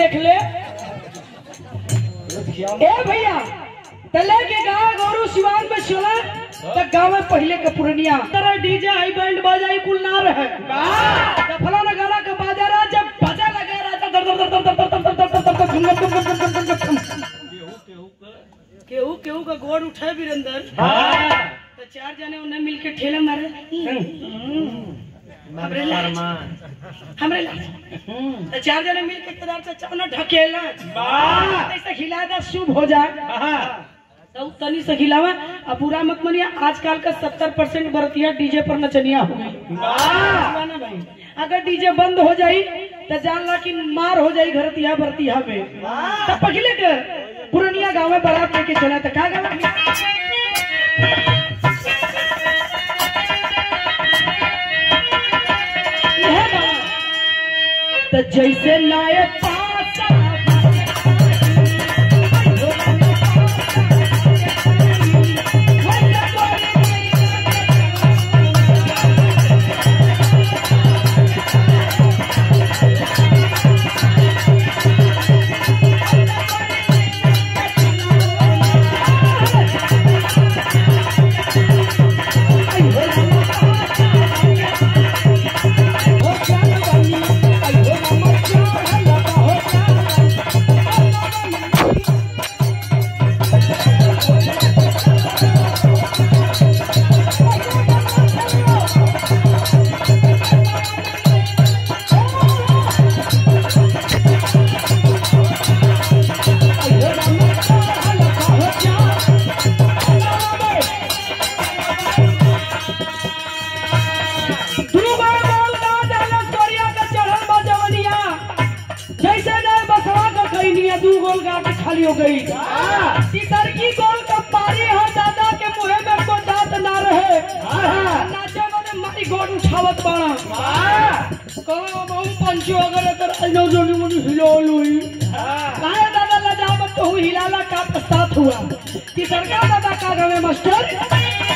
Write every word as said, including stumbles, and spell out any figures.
देख ले ए भैया तले के गाँव गोरू सिवान में चला तो गाँव में पहले के पुरनिया तरह डीजे हाई बैंड बजाई कुल ना रहे फलाना गाना का बाजा रहा जब बाजा लगा रहा था दर दर दर दर दर दर दर दर केहू केहू का गोड़ उठे वीरेंद्र तो चार जने उन्हें मिलके ठेले मारे हमरे लाज हमरे लाज तो चार जने मिलके केदार चाचा उन्हें ढकेला ऐसे हिलादा शुभ हो जाए तो तनी से हिलावा अब बुरा मत मनिया आजकल का सत्तर परसेंट बरतिया डीजे पर नचनिया हो गई ना भाई अगर डीजे बंद हो जाई तो जान ला कि मार हो जाई घरतिया बरतिया में तब पहले के पुरनिया गाँव में बारात लेके चला तो क्या गाँव तो जैसे लाए खाली हो गई तीसर की गोल का पारी हो दादा के मुहे में को दांत ना रहे नाचे वाले मारी गोल उठावत बाड़ा कहो बहु पंचो अगर कर अनो जोनी मुनी हिलो लुई काहे दादा लजा मत तो हिलाला का पछतात हुआ तीसर का दादा का गावे मास्टर